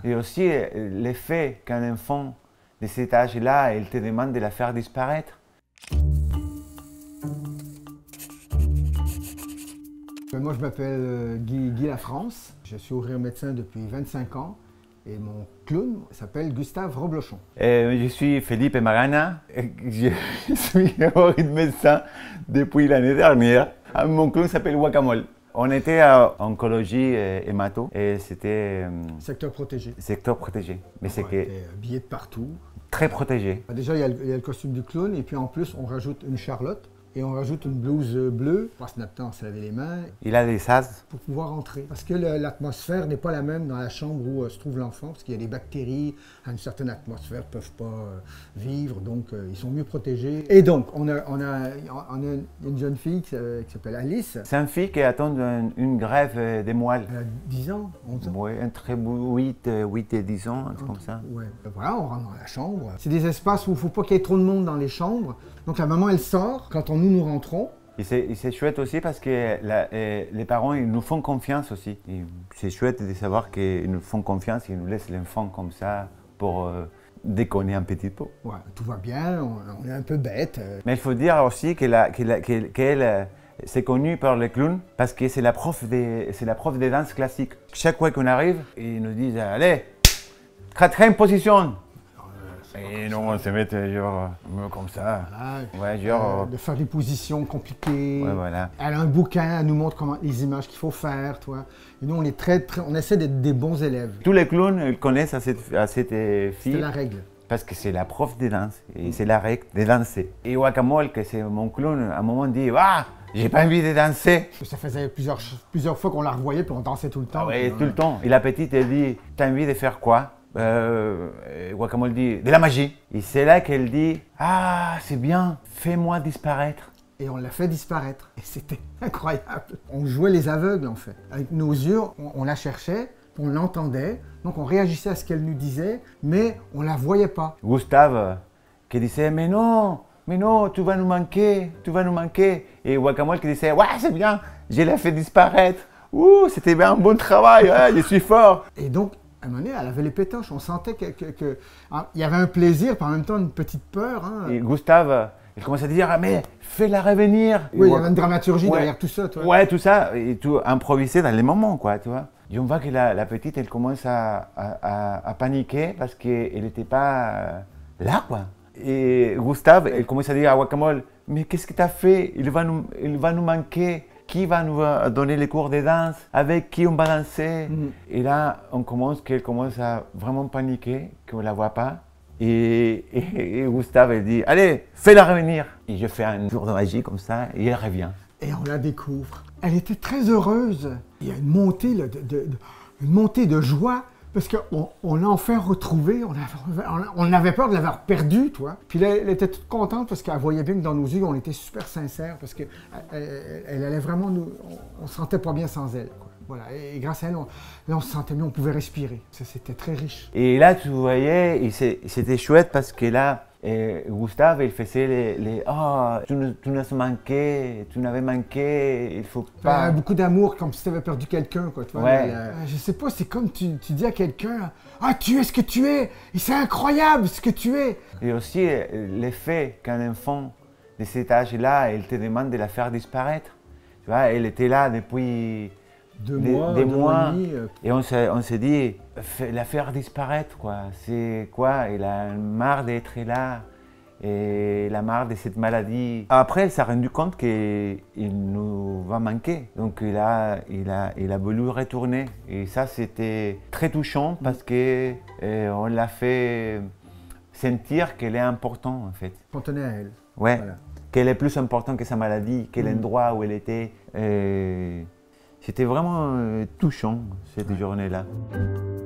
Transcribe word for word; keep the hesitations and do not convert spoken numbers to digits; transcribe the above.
Et aussi l'effet qu'un enfant de cet âge-là, il te demande de la faire disparaître. Moi, je m'appelle Guy, Guy Lafrance. Je suis ouvrier médecin depuis vingt-cinq ans et mon clown s'appelle Gustave Roblochon. Et je suis Felipe Marana. Je suis ouvrier médecin depuis l'année dernière. Mon clown s'appelle Guacamole. On était à oncologie et hémato et c'était... Secteur protégé. Secteur protégé. Mais c'est que... Habillé de partout. Très protégé. Déjà, il y, a le, il y a le costume du clown et puis en plus, on rajoute une charlotte. Et on rajoute une blouse bleue pour passer notre temps à se laver les mains. Il a des sas. Pour pouvoir entrer. Parce que l'atmosphère n'est pas la même dans la chambre où euh, se trouve l'enfant, parce qu'il y a des bactéries à une certaine atmosphère ne peuvent pas euh, vivre, donc euh, ils sont mieux protégés. Et donc, on a, on a, on a une jeune fille qui, euh, qui s'appelle Alice. C'est une fille qui attend une, une grève des moelles. Elle a dix ans, onze ans. Oui, entre huit et dix ans, un truc comme ça. Ouais. Voilà, on rentre dans la chambre. C'est des espaces où il ne faut pas qu'il y ait trop de monde dans les chambres. Donc la maman, elle sort quand on, nous, nous rentrons. Et c'est chouette aussi parce que la, les parents, ils nous font confiance aussi. C'est chouette de savoir qu'ils nous font confiance, ils nous laissent l'enfant comme ça pour euh, déconner un petit peu. Ouais, tout va bien, on, on est un peu bête. Mais il faut dire aussi qu'elle qu'elle qu'elle qu'elle c'est connu par les clowns parce que c'est la prof des c'est la prof des danses classiques. Chaque fois qu'on arrive, ils nous disent allez, quatrième position. Et non, on se met genre comme ça. Voilà. Ouais, genre. Euh, de faire des positions compliquées. Ouais, voilà. Elle a un bouquin, elle nous montre comment les images qu'il faut faire, toi. Et nous, on est très, très, on essaie d'être des bons élèves. Tous les clowns ils connaissent à cette, à cette fille. C'est la règle. Parce que c'est la prof de danse et c'est la règle de danser. Et Guacamole, que c'est mon clown, à un moment dit ah, j'ai pas envie de danser. Ça faisait plusieurs, plusieurs fois qu'on la revoyait puis on dansait tout le temps. Ah oui, tout le temps. Et la petite, elle dit t'as envie de faire quoi? Euh, Guacamole dit de la magie. Et c'est là qu'elle dit ah, c'est bien, fais-moi disparaître. Et on l'a fait disparaître. Et c'était incroyable. On jouait les aveugles en fait. Avec nos yeux, on, on la cherchait, on l'entendait, donc on réagissait à ce qu'elle nous disait, mais on la voyait pas. Gustave qui disait mais non, mais non, tu vas nous manquer, tu vas nous manquer. Et Guacamole qui disait ouais, c'est bien, je l'ai fait disparaître. Ouh, c'était bien un bon travail, ouais, je suis fort. Et donc, à un moment donné, elle avait les pétoches. On sentait qu'il que, que, hein, y avait un plaisir, puis en même temps une petite peur. Hein. Et Gustave, il commençait à dire ah, mais fais-la revenir. Oui, il y avait une dramaturgie ouais, derrière tout ça. Toi. Ouais, tout ça, et tout improvisé dans les moments, quoi, tu vois. Et on voit que la, la petite, elle commence à, à, à, à paniquer parce qu'elle n'était pas là, quoi. Et Gustave, elle commence à dire à Guacamole, mais qu'est-ce que tu as fait? Il va nous, il va nous manquer. Qui va nous donner les cours de danse? Avec qui on va danser? Mm-hmm. Et là, on commence, qu'elle commence à vraiment paniquer, qu'on ne la voit pas. Et, et, et Gustave, elle dit, allez, fais-la revenir. Et je fais un tour de magie comme ça, et elle revient. Et on la découvre. Elle était très heureuse. Il y a une montée, là, de, de, de, une montée de joie. Parce qu'on on l'a enfin retrouvée, on, avait, on avait peur de l'avoir perdue, toi. Puis là, elle était toute contente parce qu'elle voyait bien que dans nos yeux, on était super sincères parce qu'elle elle, elle allait vraiment nous... On ne se sentait pas bien sans elle, quoi. Voilà. Et grâce à elle, on, là, on se sentait mieux, on pouvait respirer. C'était très riche. Et là, tu voyais, c'était chouette parce que là, et Gustave, il faisait les, les oh, tu nous, tu nous as manqué, tu n'avais manqué, il faut pas. Euh, beaucoup d'amour, comme si tu avais perdu quelqu'un, quoi. Tu vois, ouais. euh, je sais pas, c'est comme tu, tu dis à quelqu'un, ah, tu es ce que tu es, et c'est incroyable ce que tu es. Et aussi l'effet qu'un enfant de cet âge-là, il te demande de la faire disparaître. Tu vois, elle était là depuis deux des mois, des deux mois, demi, euh... et on s'est on s'est dit, la faire disparaître, quoi. C'est quoi? Il a marre d'être là, et il a marre de cette maladie. Après, elle s'est rendu compte qu'il nous va manquer. Donc, il a, il a, il a voulu retourner. Et ça, c'était très touchant parce que euh, on l'a fait sentir qu'elle est importante, en fait. On tenait à elle. Ouais, voilà. Qu'elle est plus importante que sa maladie, que mmh. l'endroit où elle était. Euh, C'était vraiment euh, touchant, cette journée-là.